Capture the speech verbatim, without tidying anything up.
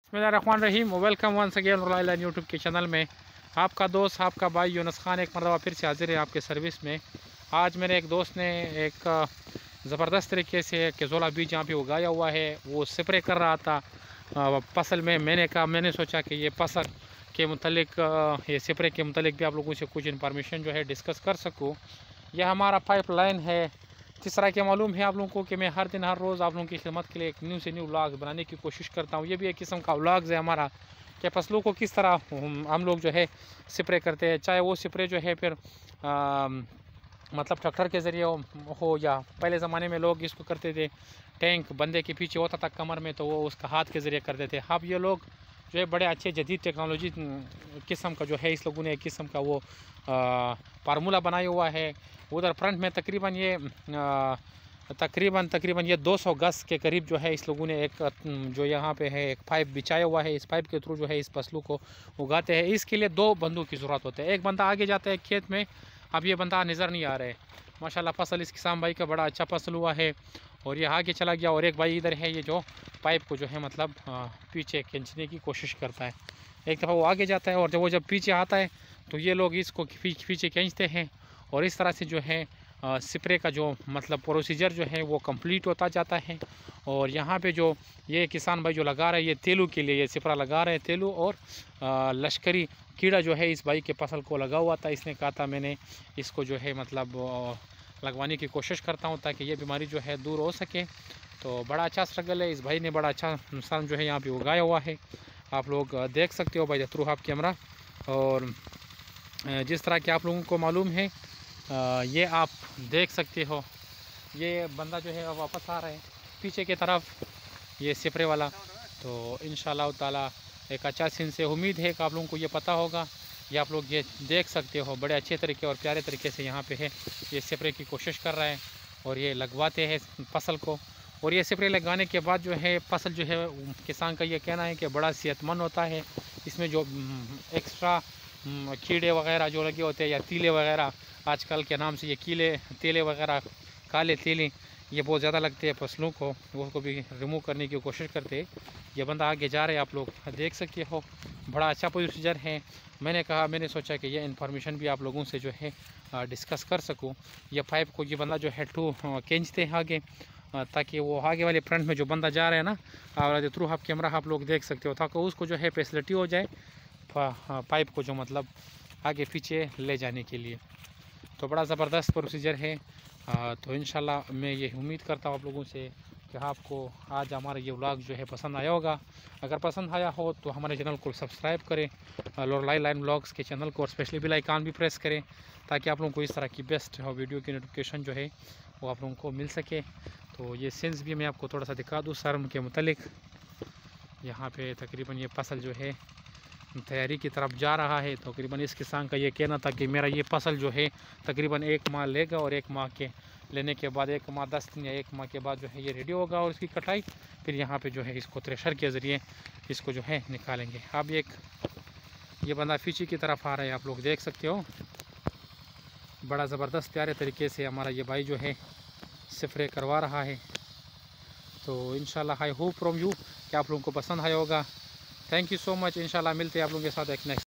बिस्मिल्लाहिर्रहमानिर्रहीम। Welcome once again royal YouTube के channel में। आपका दोस्त आपका भाई यूनुस खान एक मरतबा फिर से हाजिर है आपके सर्विस में। आज मेरे एक दोस्त ने एक ज़बरदस्त तरीके से केज़ोला बीज यहाँ पे उगाया हुआ है, वो स्प्रे कर रहा था फसल में। मैंने कहा मैंने सोचा कि ये फसल के मुतलिक ये स्प्रे के मुतलिक भी आप लोगों से कुछ इन्फॉर्मेशन जो है डिस्कस कर सकूँ। यह हमारा पाइप लाइन है। जिस तरह के मालूम है आप लोगों को कि मैं हर दिन हर रोज़ आप लोगों की खिदमत के लिए एक न्यू से न्यू व्लॉग बनाने की कोशिश करता हूँ। ये भी एक किस्म का व्लॉग्स है हमारा कि फसलों को किस तरह हम लोग जो है स्प्रे करते हैं, चाहे वो स्प्रे जो है फिर आ, मतलब ट्रैक्टर के ज़रिए हो या पहले ज़माने में लोग इसको करते थे, टैंक बंदे के पीछे होता था कमर में, तो वो उसका हाथ के ज़रिए करते थे। अब ये लोग जो है बड़े अच्छे जदीद टेक्नोलॉजी किस्म का जो है इस लोगों ने एक किस्म का वो फार्मूला बनाया हुआ है। उधर फ्रंट में तकरीबन ये आ, तकरीबन तकरीबन ये दो सौ गज के करीब जो है इस लोगों ने एक जो यहाँ पे है एक पाइप बिछाया हुआ है। इस पाइप के थ्रू जो है इस फसलों को उगाते हैं। इसके लिए दो बंदों की ज़रूरत होती है। एक बंदा आगे जाता है खेत में, अब ये बंदा नज़र नहीं आ रहा है। माशाल्लाह फसल इस किसान भाई का बड़ा अच्छा फसल हुआ है और ये आगे चला गया। और एक भाई इधर है ये जो पाइप को जो है मतलब पीछे खींचने की कोशिश करता है। एक दफ़ा वो आगे जाता है और जब वो जब पीछे आता है तो ये लोग इसको पीछे खींचते हैं और इस तरह से जो है स्प्रे का जो मतलब प्रोसीजर जो है वो कंप्लीट होता जाता है। और यहाँ पे जो ये किसान भाई जो लगा रहे हैं ये तेलू के लिए ये स्प्रे लगा रहे हैं। तेलू और आ, लश्करी कीड़ा जो है इस भाई के फसल को लगा हुआ था। इसने कहा था मैंने इसको जो है मतलब लगवाने की कोशिश करता हूँ ताकि ये बीमारी जो है दूर हो सके। तो बड़ा अच्छा स्ट्रगल है, इस भाई ने बड़ा अच्छा इंसान जो है यहाँ पे उगाया हुआ है। आप लोग देख सकते हो भाई थ्रू हाफ कैमरा। और जिस तरह के आप लोगों को मालूम है आ, ये आप देख सकते हो ये बंदा जो है वापस आ रहा है पीछे की तरफ ये स्प्रे वाला। तो इंशाल्लाह ताला एक अच्छा सीन से उम्मीद है कि आप लोगों को ये पता होगा। ये आप लोग ये देख सकते हो बड़े अच्छे तरीके और प्यारे तरीके से यहाँ पे है ये स्प्रे की कोशिश कर रहा है और ये लगवाते हैं फसल को। और ये स्प्रे लगाने के बाद जो है फसल जो है किसान का ये कहना है कि बड़ा सेहतमंद होता है। इसमें जो एक्स्ट्रा कीड़े वगैरह जो लगे होते हैं या तीले वगैरह आजकल के नाम से ये कीले तेले वगैरह काले तेले ये बहुत ज़्यादा लगते हैं फसलों को, वो को भी रिमूव करने की कोशिश करते हैं। ये बंदा आगे जा रहे हैं, आप लोग देख सकते हो बड़ा अच्छा प्रोसीजर है। मैंने कहा मैंने सोचा कि ये इन्फॉर्मेशन भी आप लोगों से जो है डिस्कस कर सकूं। ये पाइप को ये बंदा जो है टू खींचते हैं आगे ताकि वो आगे वाले फ्रंट में जो बंदा जा रहा है ना और थ्रू हाफ कैमरा आप लोग देख सकते हो ताकि उसको जो है फैसिलिटी हो जाए पाइप को जो मतलब आगे पीछे ले जाने के लिए। तो बड़ा ज़बरदस्त प्रोसीजर है। आ, तो इंशाल्लाह मैं ये उम्मीद करता हूँ आप लोगों से कि आपको आज हमारा ये व्लॉग जो है पसंद आया होगा। अगर पसंद आया हो तो हमारे चैनल को सब्सक्राइब करें, लॉयल लाइन व्लॉग्स के चैनल को, और स्पेशली बेल आइकन भी प्रेस करें ताकि आप लोगों को इस तरह की बेस्ट वीडियो की नोटिफिकेशन जो है वो आप लोगों को मिल सके। तो ये सीन्स भी मैं आपको थोड़ा सा दिखा दूँ शर्म के मुतलिक। यहाँ पे तकरीबन ये फसल जो है तैयारी की तरफ जा रहा है। तो तकरीबन इस किसान का ये कहना था कि मेरा ये फसल जो है तकरीबन एक माह लेगा और एक माह के लेने के बाद एक माह दस दिन या एक माह के बाद जो है ये रेडी होगा और इसकी कटाई फिर यहाँ पे जो है इसको थ्रेशर के ज़रिए इसको जो है निकालेंगे। अब एक ये बंदा पीछे की तरफ आ रहा है, आप लोग देख सकते हो बड़ा ज़बरदस्त प्यारे तरीके से हमारा ये भाई जो है स्प्रे करवा रहा है। तो इंशाल्लाह आई होप फ्रॉम यू कि आप लोगों को पसंद आया होगा। Thank you so much. इंशाल्लाह मिलते हैं आप लोगों के साथ एक नेक्स्ट